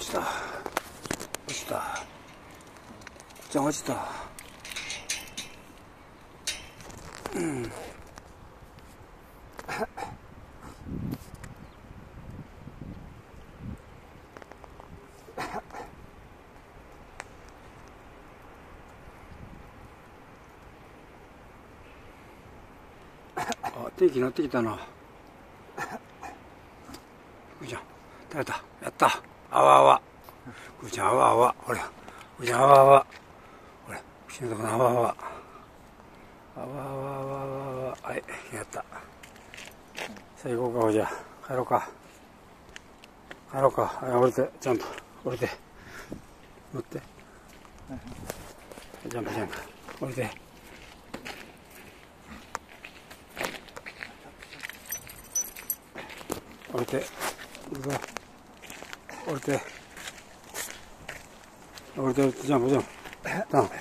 ちた。落ちた。じゃあ落ちた。うん。あ、天気になってきたな。ぐーちゃん、食べた。やった。あわあわ。ぐーちゃん、あわあわ。ほら。ぐーちゃん、あわあわ。ほら、口のとこのあわあわ。あわあわあわあわ。はい、やった。さあ行こうか、ほいじゃ。帰ろうか。帰ろうか。はい、降りて、ちゃんと。降りて。乗って。ジャンプジャンプ。降りて。降りて。行くぞ。降りて。降りて、ジャンプジャンプ。ダウン。はい、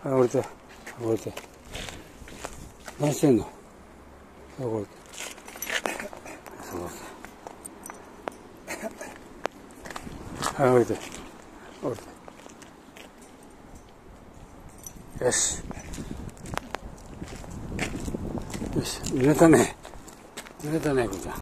降りて。降りて。何してんの？降りて。そうそう。はい、降りて。降りて。よし。よし。濡れたね。濡れたね、こちゃん。